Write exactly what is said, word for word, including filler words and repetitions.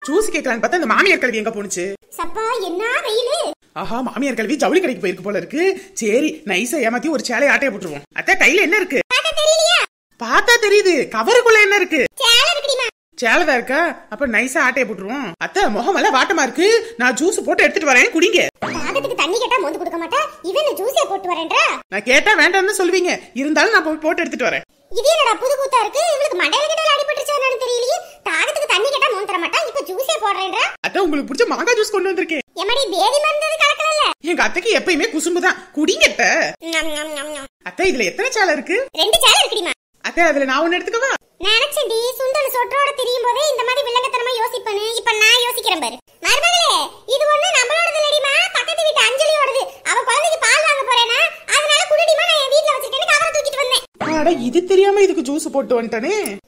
Juice கேட்கலான்னு பார்த்தா இந்த மாமியார் கல்வி எங்க போனுச்சு? சப்பா என்ன வெயிலு. ஆஹா, மாமியார் கல்வி ஜவுளி கடைக்கு போயிருக்கு போல இருக்கு. சரி, நைஸா ஏமாத்தி ஒரு சேலை ஆட்டைய போட்டுருவோம். அத்தை கையில என்ன இருக்கு? பார்த்தா தெரியுது. கவருக்குள்ள என்ன இருக்கு? சேலதா இருக்கா? அப்ப நைஸா ஆட்டைய போட்டுருவோம். அத்தை முகம் எல்லாம் வாட்டமா இருக்கு. நான் ஜூஸ் போட்டு எடுத்துட்டு வரேன், குடிங்க. தண்ணி கேட்டா மோந்து கொடுக்க மாட்டா, இவன் ஜூஸே போட்டு வரேன்றா. நான் கேட்டா வேண்டாம்னு சொல்லுவீங்க, இருந்தாலும் நான் போய் போட்டு எடுத்துட்டு வரேன். இது என்னடா புது கூத்தா இருக்கு? இவளுக்கு மண்டையில கிட்ட அடிபட்டுச்சானு தெரியலையே. தாகத்துக்கு தண்ணி கேட்டா மோந்து தர மாட்டா, இப்ப ஜூஸே போடுறேன்றா. அத்தை உங்களுக்கு பிடிச்ச மாங்காய் ஜூஸ் கொண்டு வந்திருக்கேன். எமடி பேதி மருந்தது கலக்கலல. எங்க அத்தைக்கு எப்பயுமே குசும்பு தான், குடிங்க அத்தை. அத்தை இதுல எத்தனை சேலை இருக்கு? ரெண்டு சேலை இருக்குடிமா. அத்தை அதுல நான் ஒன்னு எடுத்துக்கவா? நினைச்சேன்டி சுண்டல் சொற்றோட திரியும் போதே இந்த மாதிரி வில்லங்கத்தனமா யோசிப்பேன்னு இப்ப நான் யோசிக்கிறேன் பாரு. மருமகளே, இது ஒண்ணு நம்மளோடது இல்லடிமா, பக்கத்து வீட்டு அஞ்சலியோடது. அவ குழந்தைக்கு பால் வாங்க போறேனா, அதனால குடிடிமா, நான் என் வீட்ல வச்சிருக்கேன்னு கவரை தூக்கிட்டு வந்தேன். அட, இது தெரியாம இதுக்கு ஜூஸ் போட்டு வந்துட்டனே.